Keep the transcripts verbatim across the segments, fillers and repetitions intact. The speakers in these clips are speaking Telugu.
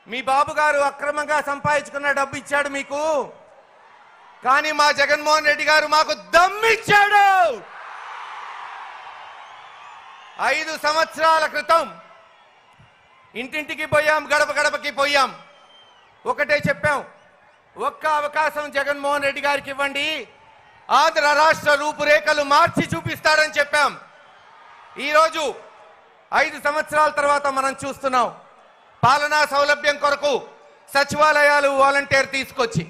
మీ బాబు గారు అక్రమంగా సంపాదించుకున్న డబ్బు ఇచ్చాడు మీకు, కానీ మా జగన్మోహన్ రెడ్డి గారు మాకు దమ్మిచ్చాడు. ఐదు సంవత్సరాల క్రితం ఇంటింటికి పోయాం, గడప గడపకి పోయాం, ఒకటే చెప్పాం, ఒక్క అవకాశం జగన్మోహన్ రెడ్డి గారికి ఇవ్వండి, ఆంధ్ర రాష్ట్ర రూపురేఖలు మార్చి చూపిస్తాడని చెప్పాం. ఈరోజు ఐదు సంవత్సరాల తర్వాత మనం చూస్తున్నాం, పాలనా సౌలభ్యం కొరకు సచివాలయాలు వాలంటీర్ తీసుకొచ్చి,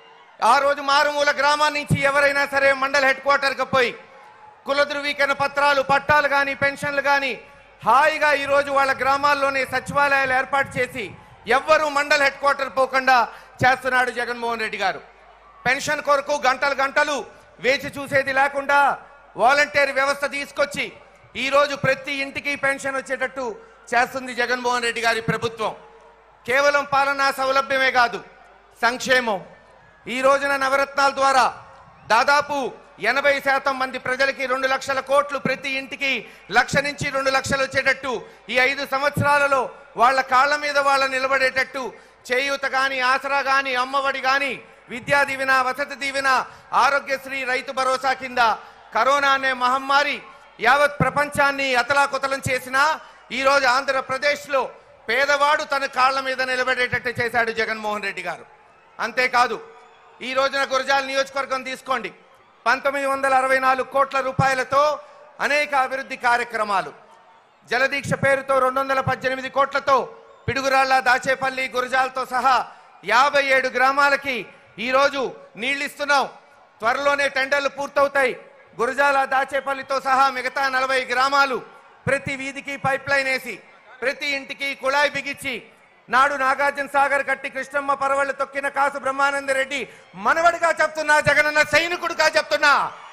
ఆ రోజు మారుమూల గ్రామం నుంచి ఎవరైనా సరే మండల హెడ్ క్వార్టర్కి పోయి కుల ధృవీకరణ పత్రాలు, పట్టాలు కానీ పెన్షన్లు కానీ హాయిగా ఈరోజు వాళ్ళ గ్రామాల్లోనే సచివాలయాలు ఏర్పాటు చేసి ఎవ్వరూ మండల హెడ్ క్వార్టర్ పోకుండా చేస్తున్నాడు జగన్మోహన్ రెడ్డి గారు. పెన్షన్ కొరకు గంటలు గంటలు వేచి చూసేది లేకుండా వాలంటీర్ వ్యవస్థ తీసుకొచ్చి ఈరోజు ప్రతి ఇంటికి పెన్షన్ వచ్చేటట్టు చేస్తుంది జగన్మోహన్ రెడ్డి గారి ప్రభుత్వం. కేవలం పాలనా సౌలభ్యమే కాదు, సంక్షేమం. ఈ రోజున నవరత్నాల ద్వారా దాదాపు ఎనభై శాతం మంది ప్రజలకి రెండు లక్షల కోట్లు, ప్రతి ఇంటికి లక్ష నుంచి రెండు లక్షలు వచ్చేటట్టు ఈ ఐదు సంవత్సరాలలో వాళ్ళ కాళ్ల మీద వాళ్ళ నిలబడేటట్టు చేయూత కానీ, ఆసరా కానీ, అమ్మఒడి కానీ, విద్యా దీవెన, వసతి దీవెన, ఆరోగ్యశ్రీ, రైతు భరోసా కింద కరోనా అనే మహమ్మారి యావత్ ప్రపంచాన్ని అతలాకుతలం చేసినా ఈరోజు ఆంధ్రప్రదేశ్లో పేదవాడు తన కాళ్ల మీద నిలబడేటట్టు చేశాడు జగన్మోహన్ రెడ్డి గారు. అంతేకాదు, ఈ రోజున గురజాల నియోజకవర్గం తీసుకోండి, పంతొమ్మిది వందల అరవై నాలుగు కోట్ల రూపాయలతో అనేక అభివృద్ధి కార్యక్రమాలు, జలదీక్ష పేరుతో రెండు వందల పద్దెనిమిది కోట్లతో పిడుగురాళ్ల, దాచేపల్లి, గురజాలతో సహా యాభై ఏడు గ్రామాలకి ఈరోజు నీళ్ళిస్తున్నాం. త్వరలోనే టెండర్లు పూర్తవుతాయి. గురజాల, దాచేపల్లితో సహా మిగతా నలభై గ్రామాలు ప్రతి వీధికి పైప్ లైన్ వేసి ప్రతి ఇంటికి కుళాయి బిగించి, నాడు నాగార్జున సాగర్ కట్టి కృష్ణమ్మ పరవళ్లు తొక్కిన కాసు బ్రహ్మానంద రెడ్డి మనవడిగా చెప్తున్నా, జగనన్న సైనికుడిగా చెప్తున్నా,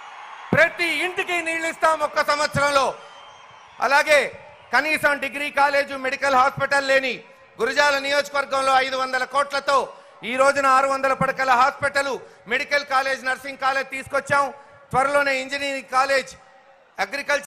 ప్రతి ఇంటికి నీళ్లు ఇస్తాం ఒక్క సంవత్సరంలో. అలాగే కనీసం డిగ్రీ కాలేజు, మెడికల్ హాస్పిటల్ లేని గురజాల నియోజకవర్గంలో ఐదు వందల కోట్లతో ఈ రోజున ఆరు వందల పడకల hospital, medical college, nursing college తీసుకొచ్చాం. త్వరలోనే ఇంజనీరింగ్ కాలేజ్, అగ్రికల్చర్